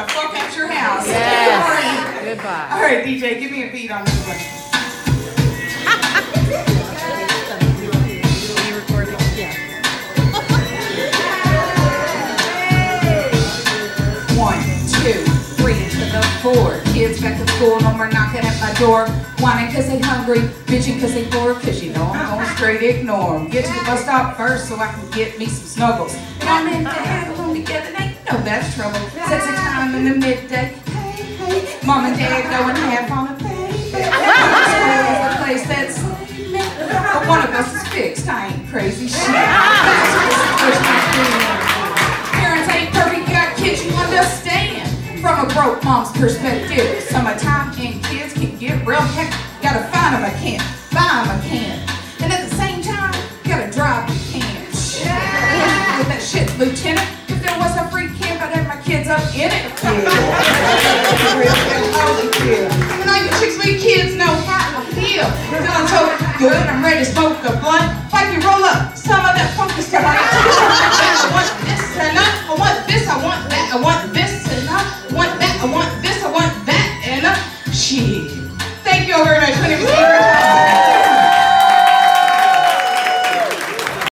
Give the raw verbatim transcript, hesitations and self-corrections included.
the fuck out your house. Yes. Goodbye. All right, D J, give me a beat on this one. One, two, three to the four. Kids back to school, no more knocking at my door. Whining cause they hungry, bitching cause they bored. Cause you know I'm going straight ignore them. Get to the bus stop first so I can get me some snuggles. Mom and Dad alone together, they know that's trouble. Sexy time in the midday. Hey, hey. Mom and Dad going half on a baby. School is the place that's but one of us is fixed. I ain't crazy shit. Parents ain't perfect, got kids you understand. From a broke mom's perspective, summertime and kids can get real hectic. Gotta find them a can, buy them a can. And at the same time, gotta drive the can. Shit. With that shit, Lieutenant, if there was a free camp, I'd have my kids up in it. And all you chicks with kids know how I feel. Feeling so good, I'm ready to smoke a blunt. Like you roll up some of that funky stuff. I want this and that, I want this, I want that, I want this and that, I want that, I want this, I want that, and uh, shit. Thank you all very much.